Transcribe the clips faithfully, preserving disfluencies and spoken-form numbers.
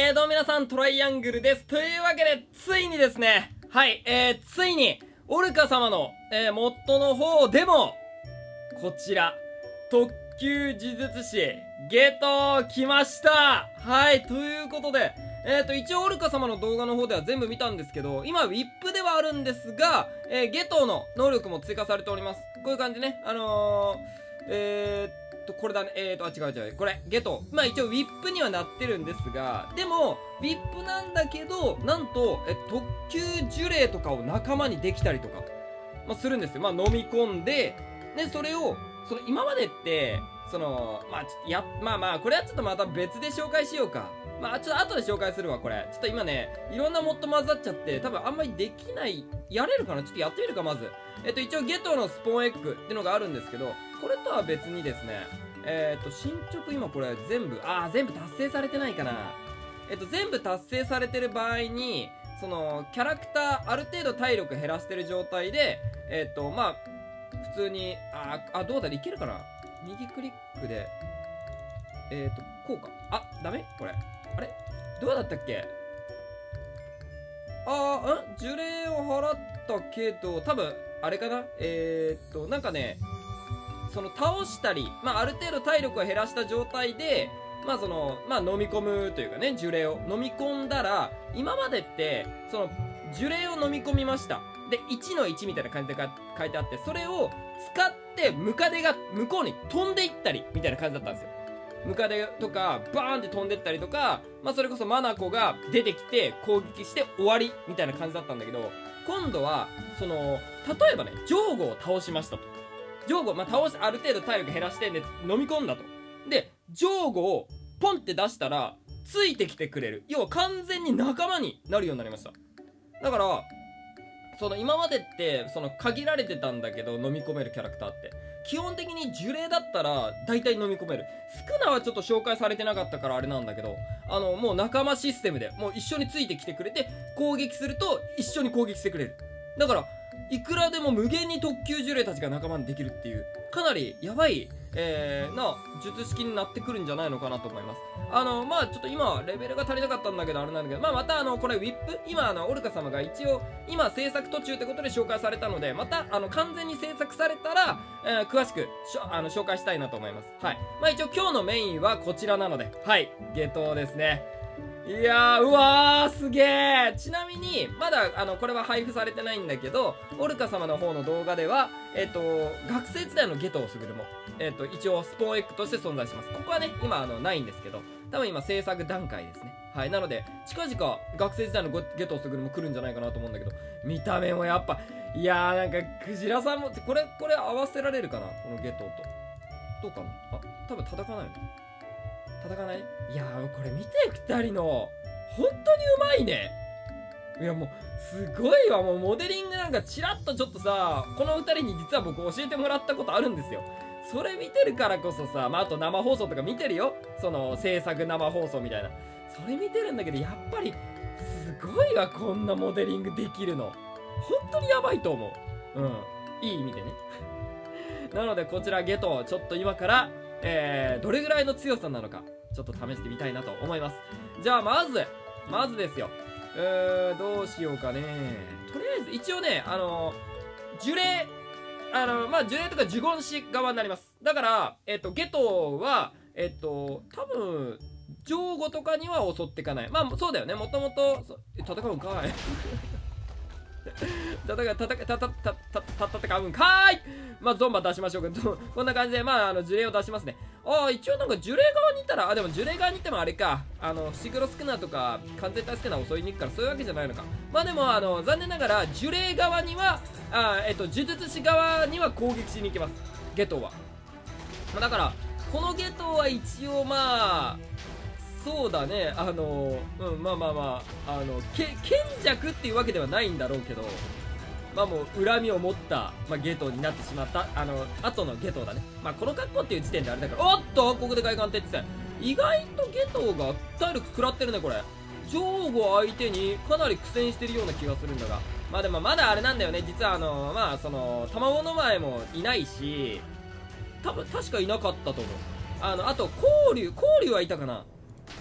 えー、どうも皆さん、トライアングルです。というわけで、ついにですね、はい、えー、ついに、オルカ様の、えー、モッドの方でも、こちら、特級呪術師、ゲット来ましたはい、ということで、えーと、一応オルカ様の動画の方では全部見たんですけど、今、ウィップではあるんですが、えー、ゲトの能力も追加されております。こういう感じね、あのー、えー、これだね。えーと、あ、違う違う。これ、ゲト。まあ一応、ウィップにはなってるんですが、でも、ウィップなんだけど、なんと、え、特級呪霊とかを仲間にできたりとか、まあするんですよ。まあ飲み込んで、で、それを、その、今までって、その、まあちょっと、や、まあまあ、これはちょっとまた別で紹介しようか。まあちょっと後で紹介するわ、これ。ちょっと今ね、いろんなモッド混ざっちゃって、多分あんまりできない、やれるかなちょっとやってみるか、まず。えっと、一応、ゲトのスポーンエッグっていうのがあるんですけど、これとは別にですね、えっと、進捗今これ全部、あー、全部達成されてないかな。えっと、全部達成されてる場合に、その、キャラクター、ある程度体力減らしてる状態で、えっと、まあ、普通に、あー、あ、どうだろいけるかな右クリックで、えっと、こうか。あ、ダメこれ。あれどうだったっけあー、ん呪霊を払ったけど、多分、あれかなえー、っと、なんかね、その倒したり、まあある程度体力を減らした状態で、まあその、まあ飲み込むというかね、呪霊を飲み込んだら、今までって、その、呪霊を飲み込みました。で、いちのいちみたいな感じで書いてあって、それを使ってムカデが向こうに飛んでいったり、みたいな感じだったんですよ。ムカデとか、バーンって飛んでったりとか、まあそれこそマナコが出てきて攻撃して終わり、みたいな感じだったんだけど、今度は、その、例えばね、ジョーゴを倒しましたと。ジョーゴ、まあ、倒し、ある程度体力減らしてんで、飲み込んだと。で、ジョーゴをポンって出したら、ついてきてくれる。要は完全に仲間になるようになりました。だから、その今までって、その限られてたんだけど、飲み込めるキャラクターって。基本的に呪霊だったら、大体飲み込める。スクナはちょっと紹介されてなかったからあれなんだけど、あの、もう仲間システムで、もう一緒についてきてくれて、攻撃すると一緒に攻撃してくれる。だから、いくらでも無限に特級呪霊たちが仲間にできるっていう、かなりやばい、えー、な、術式になってくるんじゃないのかなと思います。あの、まあちょっと今、レベルが足りなかったんだけど、あれなんだけど、まあまたあの、これウィップ今あの、オルカ様が一応、今制作途中ってことで紹介されたので、また、あの、完全に制作されたら、えー、詳しく、しょ、あの、紹介したいなと思います。はい。まあ一応今日のメインはこちらなので、はい、ゲトですね。いやー、うわー、すげー。ちなみに、まだ、あの、これは配布されてないんだけど、オルカ様の方の動画では、えっと、学生時代のゲトをすぐるも、えっと、一応、スポーンエッグとして存在します。ここはね、今、あの、ないんですけど、多分今、制作段階ですね。はい。なので、近々、学生時代のゲトをすぐるも来るんじゃないかなと思うんだけど、見た目もやっぱ、いやー、なんか、クジラさんも、これ、これ合わせられるかなこのゲトと。どうかなあ、多分叩かないの叩かないいやー、これ見て、二人の、本当にうまいね。いや、もう、すごいわ。もう、モデリングなんかチラッとちょっとさ、この二人に実は僕教えてもらったことあるんですよ。それ見てるからこそさ、まあ、あと生放送とか見てるよ。その、制作生放送みたいな。それ見てるんだけど、やっぱり、すごいわ、こんなモデリングできるの。本当にやばいと思う。うん。いい意味でね。なので、こちらゲト、ちょっと今から、えー、どれぐらいの強さなのか、ちょっと試してみたいなと思います。じゃあ、まず、まずですよ。えー、どうしようかね。とりあえず、一応ね、あのー、呪霊、あのー、まあ、呪霊とか呪言師側になります。だから、えっと、ゲトは、えっと、多分、ジョーゴとかには襲っていかない。まあ、そうだよね。もともと、戦うんかい。戦う、戦う、たた、た、た、た、戦うんかーい。まあ、ゾンバ出しましょうか。こんな感じで、まあ、あの、呪霊を出しますね。ああ、一応なんか呪霊側にいたら、あ、でも呪霊側にいてもあれか。あの、シグロスクナーとか、完全体スクナーを襲いに行くから、そういうわけじゃないのか。まあでも、あの、残念ながら、呪霊側には、あえっと、呪術師側には攻撃しに行けます。ゲトは。まあ、だから、このゲトは一応、まあ、そうだね、あの、うん、まあまあまあ、あの、け、賢弱っていうわけではないんだろうけど、まあもう、恨みを持った、まあ、ゲトになってしまった、あの、後のゲトだね。まあ、この格好っていう時点であれだから、おっとここで外観って言ってた。意外とゲトが体力食らってるね、これ。ジョーゴ相手にかなり苦戦してるような気がするんだが。まあでもまだあれなんだよね、実はあの、まあその、卵の前もいないし、多分、確かいなかったと思う。あの、あと、交流、交流はいたかな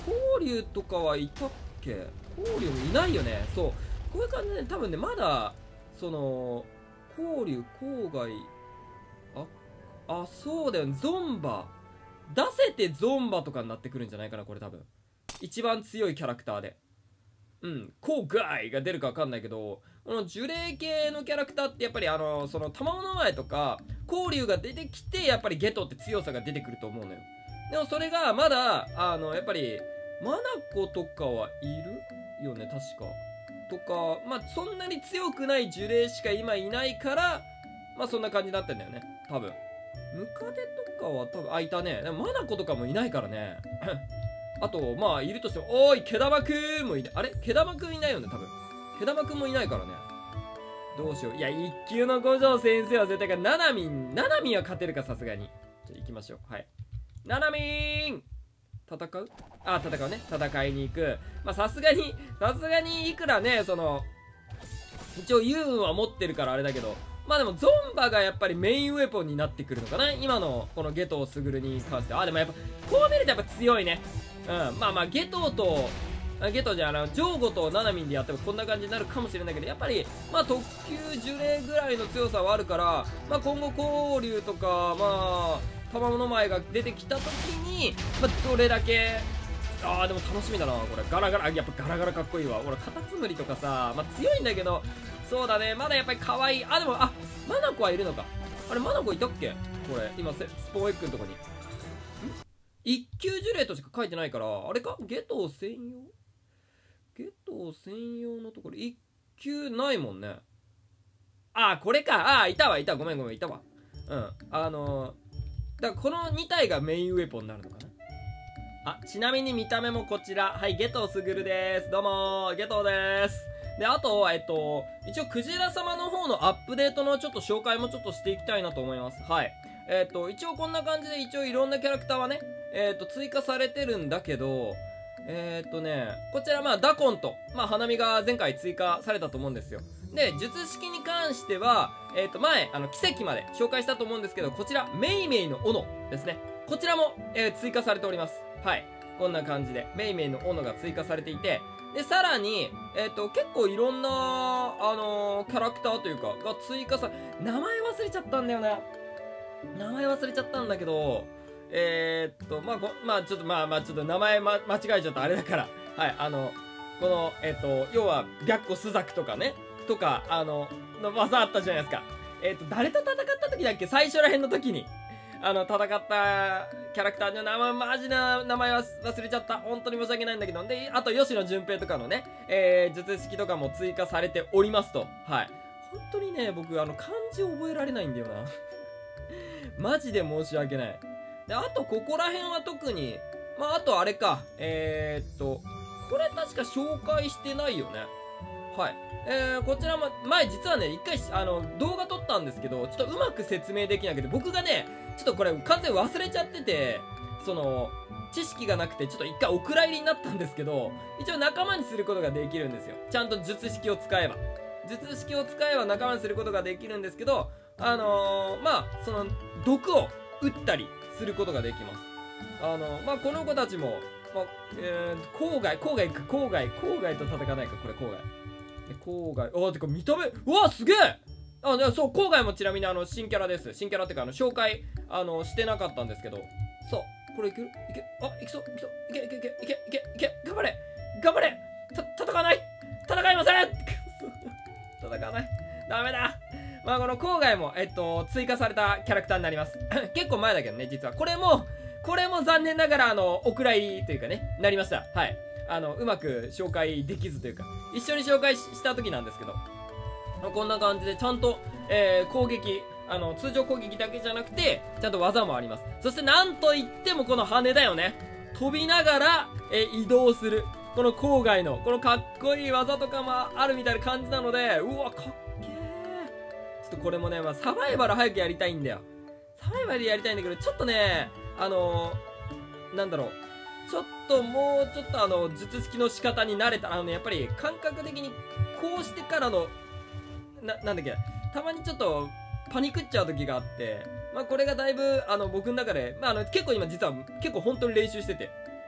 光竜とかはいたっけ？光竜もいないよね。そう。こういう感じで、ね、多分ね、まだ、その、光竜、郊外、あ、あ、そうだよね。ゾンバ。出せてゾンバとかになってくるんじゃないかな、これ多分。一番強いキャラクターで。うん、郊外が出るか分かんないけど、この呪霊系のキャラクターってやっぱりあの、その玉の前とか、光竜が出てきて、やっぱりゲトって強さが出てくると思うのよ。でもそれがまだ、あの、やっぱり、マナコとかはいるよね、確か。とか、まあ、そんなに強くない呪霊しか今いないから、まあ、そんな感じになってんだよね、多分。ムカデとかは多分、あ、いたね。でもマナコとかもいないからね。あと、まあ、いるとしても、おーい、毛玉くんもいない。あれ毛玉くんいないよね、多分。毛玉くんもいないからね。どうしよう。いや、一級の五条先生は絶対か、ナナミン、ナナミンは勝てるか、さすがに。じゃあ、行きましょう。はい。ナナミーン戦うあ、戦うね。戦いに行く。まあ、さすがに、さすがに、いくらね、その、一応、ユウンは持ってるからあれだけど、まあでも、ゾンバがやっぱりメインウェポンになってくるのかな今の、このゲトウスグルに関しては。あ、でもやっぱ、こう見るとやっぱ強いね。うん。まあまあ、ゲトウと、ゲトウじゃあの、ジョーゴとナナミンでやってもこんな感じになるかもしれないけど、やっぱり、まあ特級呪霊ぐらいの強さはあるから、まあ今後、光竜とか、まあ、玉の前が出てきた時に、まあどれだけ、あーでも楽しみだな、これ。ガラガラ、やっぱガラガラかっこいいわ。俺、カタツムリとかさ、まあ強いんだけど、そうだね、まだやっぱり可愛い。あ、でも、あ、マナコはいるのか。あれ、マナコいたっけこれ、今、スポーエッグのとこに。ん一級呪霊としか書いてないから、あれかゲトウ専用ゲトウ専用のところ、一級ないもんね。あ、これか。あ、いたわ、いた。ごめんごめん、いたわ。うん。あのー、だからこのに体がメインウェポンになるのかな。あ、ちなみに見た目もこちら。はい、ゲトウスグルです。どうもー、ゲトウです。で、あと、えっと、一応、クジラ様の方のアップデートのちょっと紹介もちょっとしていきたいなと思います。はい。えっと、一応こんな感じで、一応いろんなキャラクターはね、えっと、追加されてるんだけど、えっとね、こちら、まあ、ダコンと、まあ、花見が前回追加されたと思うんですよ。で、術式に関しては、えっと、前、あの、奇跡まで紹介したと思うんですけど、こちら、メイメイの斧ですね。こちらも、えー、追加されております。はい。こんな感じで、メイメイの斧が追加されていて、で、さらに、えっと、結構いろんな、あのー、キャラクターというか、が追加さ、名前忘れちゃったんだよな。名前忘れちゃったんだけど、えー、っと、まあ、まあ、ちょっと、まあまあ、ちょっと名前、ま、間違えちゃったあれだから、はい、あの、この、えっと、要は、白虎朱雀とかね、とか、あの、の技あったじゃないですか。えっと、誰と戦った時だっけ最初ら辺の時に。あの、戦ったキャラクターの名前、マジな名前は忘れちゃった。本当に申し訳ないんだけど。で、あと、吉野純平とかのね、えー、術式とかも追加されておりますと。はい。本当にね、僕、あの、漢字覚えられないんだよな。マジで申し訳ない。で、あと、ここら辺は特に、まあ、あとあれか。えー、っと、これ確か紹介してないよね。はい。えー、こちらも、前実はね、一回、あの、動画撮ったんですけど、ちょっとうまく説明できなくて、僕がね、ちょっとこれ完全に忘れちゃってて、その、知識がなくて、ちょっと一回お蔵入りになったんですけど、一応仲間にすることができるんですよ。ちゃんと術式を使えば。術式を使えば仲間にすることができるんですけど、あのー、まあ、その、毒を打ったりすることができます。あのー、まあ、この子たちも、まあ、えー、郊外、郊外か、郊外、郊外と戦わないか、これ郊外。郊外、あ、てか見た目、うわ、すげえあ、そう、郊外もちなみにあの、新キャラです。新キャラってか、あの、紹介、あの、してなかったんですけど、そう、これいけるいけ、あ、いけそう、いけそう、いけ、いけ、いけ、いけ、いけ、いけ、頑張れ頑張れた、戦わない戦いません戦わないダメだまあ、この郊外も、えっと、追加されたキャラクターになります。結構前だけどね、実は。これも、これも残念ながら、あの、お蔵入りというかね、なりました。はい。あの、うまく紹介できずというか、一緒に紹介した時なんですけど、こんな感じでちゃんと、えー、攻撃、あの、通常攻撃だけじゃなくて、ちゃんと技もあります。そしてなんといってもこの羽だよね。飛びながら、えー、移動する。この郊外の、このかっこいい技とかもあるみたいな感じなので、うわ、かっけー。ちょっとこれもね、まあ、サバイバル早くやりたいんだよ。サバイバルやりたいんだけど、ちょっとね、あのー、なんだろう。ちょっともうちょっとあの術式の仕方に慣れたあのねやっぱり感覚的にこうしてからのななんだっけたまにちょっとパニクっちゃう時があってまあこれがだいぶあの僕の中でまああの結構今実は結構本当に練習してて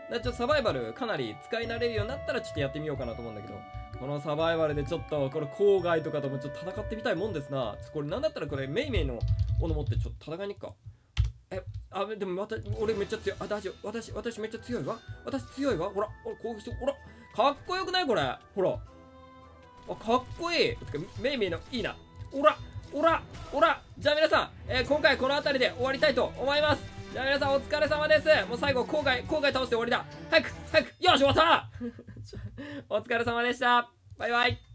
らちょっとサバイバルかなり使い慣れるようになったらちょっとやってみようかなと思うんだけど、このサバイバルでちょっとこれ郊外とかともちょっと戦ってみたいもんですな。これなんだったらこれメイメイの斧持ってちょっと戦いに行くか。え、あ、でもまた俺めっちゃ強い。あ、大丈夫。私、私めっちゃ強いわ。私強いわ。ほら、ほら、攻撃して、ほら、かっこよくないこれ。ほら。あ、かっこいい。メイメイのいいな。おら、おら、おら。じゃあ皆さん、えー、今回この辺りで終わりたいと思います。じゃあ皆さんお疲れ様です。もう最後、郊外、郊外倒して終わりだ。早く、早く、よし、終わったお疲れ様でした。バイバイ。